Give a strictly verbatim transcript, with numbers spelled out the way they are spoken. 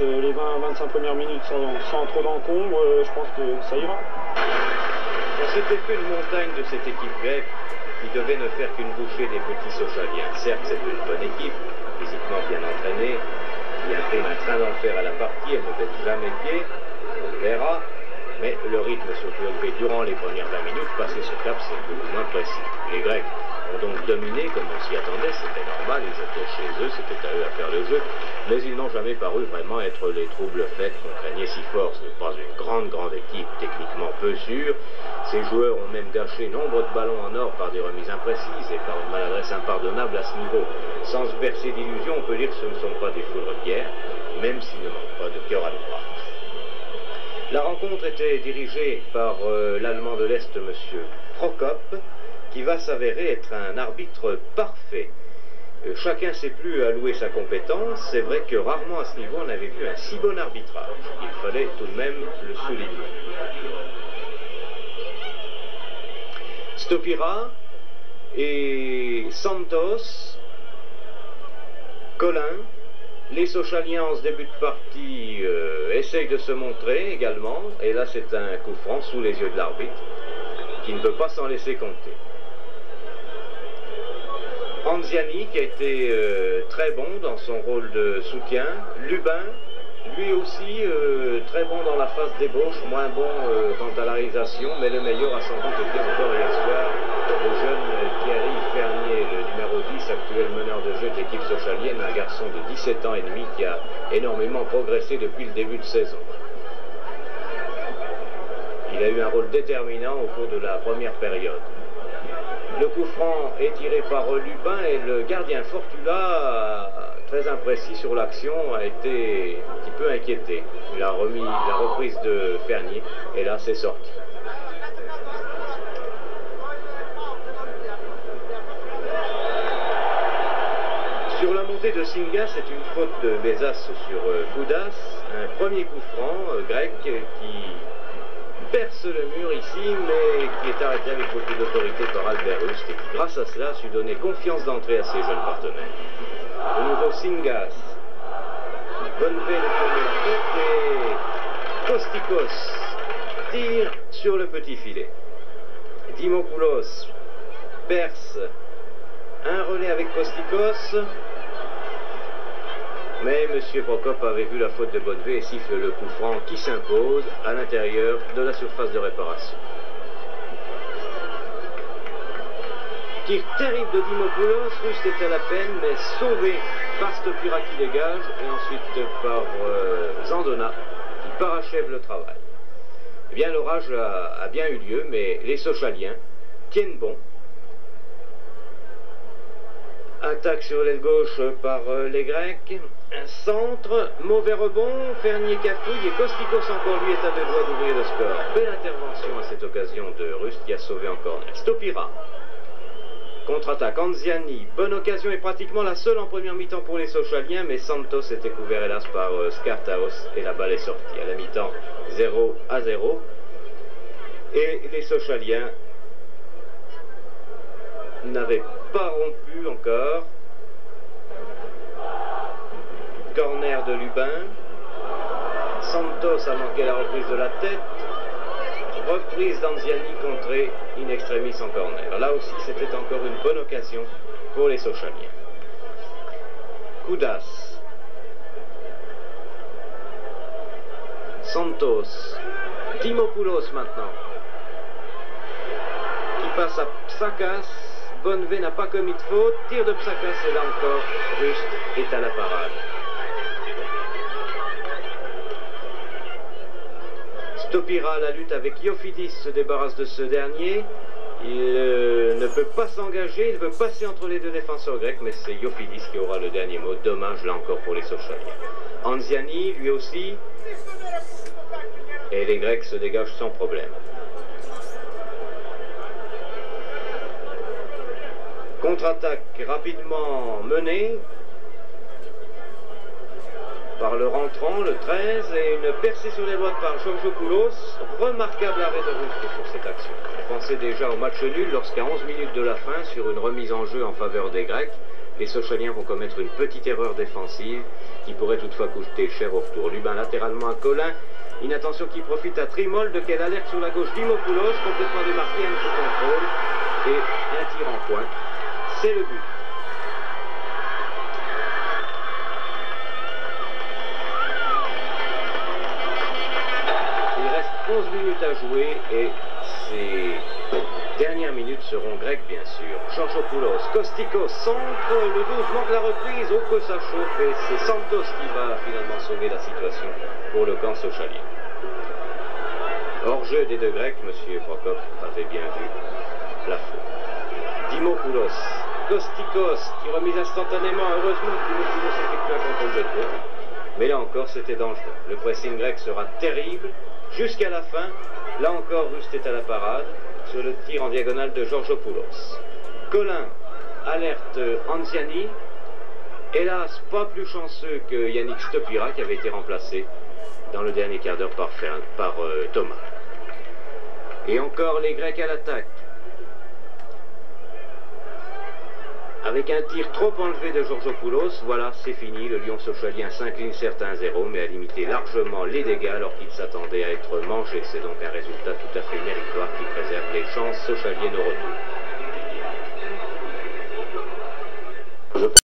euh, les vingt à vingt-cinq premières minutes sans, sans trop d'encombre, euh, je pense que ça ira. On s'était fait une montagne de cette équipe grecque qui devait ne faire qu'une bouchée des petits Sochaliens. Certes, c'est une bonne équipe, physiquement bien entraînée, qui imprime un train d'enfer à la partie, elle ne baisse jamais pied, on le verra, mais le rythme surtout élevé durant les premières vingt minutes, passer ce cap, c'est beaucoup moins précis. Les Grecs ont donc dominé comme on s'y attendait, c'était normal, ils étaient chez eux, c'était à eux à faire le jeu, mais ils n'ont jamais paru vraiment être les troubles faits qu'on craignait si fort. Ce n'est pas une grande, grande équipe, techniquement peu sûre. Ces joueurs ont même gâché nombre de ballons en or par des remises imprécises et par une maladresse impardonnable à ce niveau. Sans se bercer d'illusions, on peut dire que ce ne sont pas des foudres de guerre, même s'ils ne manquent pas de cœur à l'ouvrage. La rencontre était dirigée par euh, l'Allemand de l'Est, M. Prokop, qui va s'avérer être un arbitre parfait. Euh, chacun sait plus allouer sa compétence. C'est vrai que rarement à ce niveau on avait vu un si bon arbitrage. Il fallait tout de même le souligner. Stopira et Santos, Colin, les Sochaliens en ce début de partie euh, essayent de se montrer également, et là c'est un coup franc sous les yeux de l'arbitre qui ne peut pas s'en laisser compter. Anziani qui a été euh, très bon dans son rôle de soutien, Lubin lui aussi euh, très bon dans la phase d'ébauche, moins bon euh, quant à la réalisation, mais le meilleur a sans doute été encore hier soir le jeune Thierry Fernier, le numéro dix, actuel meneur de jeu de l'équipe sochalienne, un garçon de dix-sept ans et demi qui a énormément progressé depuis le début de saison. Il a eu un rôle déterminant au cours de la première période. Le coup franc est tiré par Lubin et le gardien Fortula, très imprécis sur l'action, a été un petit peu inquiété. Il a remis la reprise de Fernier et là c'est sorti. Sur la montée de Singa, c'est une faute de Bézas sur Koudas, un premier coup franc euh, grec qui perce le mur ici, mais qui est arrêté avec beaucoup d'autorité par Albert Rust et qui, grâce à cela, a su donner confiance d'entrée à ses jeunes partenaires. De nouveau Singas, Bonnevé le premier coup et Kostikos tire sur le petit filet. Dimopoulos perce un relais avec Kostikos, mais M. Prokop avait vu la faute de Bonnevé et siffle le coup franc qui s'impose à l'intérieur de la surface de réparation. Tir terrible de Dimopoulos, Rust est à la peine, mais sauvé par Stopira qui dégage et ensuite par euh, Zandona qui parachève le travail. Eh bien, l'orage a, a bien eu lieu, mais les Sochaliens tiennent bon. Attaque sur l'aile gauche par euh, les Grecs. Un centre, mauvais rebond, Fernier cafouille et Kostikos encore lui est à deux doigts d'ouvrir le score. Belle intervention à cette occasion de Rust qui a sauvé encore Stopira. Contre-attaque, Anziani, bonne occasion et pratiquement la seule en première mi-temps pour les Sochaliens, mais Santos était couvert hélas par euh, Skartaos et la balle est sortie. À la mi-temps, zéro à zéro. Et les Sochaliens n'avaient pas rompu encore. Corner de Lubin. Santos a manqué la reprise de la tête. Reprise d'Anziani contrée in extremis en corner. Là aussi, c'était encore une bonne occasion pour les Sochaliens. Koudas. Santos. Dimopoulos maintenant. Qui passe à Psakas. Bonnevé n'a pas commis de faute. Tir de Psakas et là encore, Rust est à la parade. Stopira, la lutte avec Iofidis, se débarrasse de ce dernier. Il euh, ne peut pas s'engager, il veut passer entre les deux défenseurs grecs, mais c'est Iofidis qui aura le dernier mot. Dommage là encore pour les Sochaliens. Anziani, lui aussi. Et les Grecs se dégagent sans problème. Contre-attaque rapidement menée par le rentrant, le treize, et une percée sur les droites par Georgiopoulos. Remarquable arrêt de Rust sur cette action. On pensait déjà au match nul lorsqu'à onze minutes de la fin, sur une remise en jeu en faveur des Grecs, les Sochaliens vont commettre une petite erreur défensive qui pourrait toutefois coûter cher au retour. Lubin latéralement à Colin, une attention qui profite à Trimold, quelle alerte sur la gauche Dimopoulos, complètement démarqué, un sous contrôle, et un tir en point. C'est le but. Il reste onze minutes à jouer et ces dernières minutes seront grecques bien sûr. Georgopoulos, Kostikos, centre, le douze manque la reprise, oh que ça chauffe et c'est Santos qui va finalement sauver la situation pour le camp sochalien. Hors jeu des deux Grecs, M. Prokop avait bien vu la faute. Dimopoulos, Kostikos qui remise instantanément, heureusement que Dimopoulos effectue un contrôle de jeu. Mais là encore c'était dangereux. Le pressing grec sera terrible jusqu'à la fin. Là encore Rust est à la parade sur le tir en diagonale de Georgopoulos. Colin alerte Anziani. Hélas, pas plus chanceux que Yannick Stopira qui avait été remplacé dans le dernier quart d'heure par, par euh, Thomas. Et encore les Grecs à l'attaque. Avec un tir trop enlevé de Georgopoulos, voilà, c'est fini. Le Lion sochalien s'incline certes à un zéro, mais a limité largement les dégâts alors qu'il s'attendait à être mangé. C'est donc un résultat tout à fait méritoire qui préserve les chances sochaliennes au retour.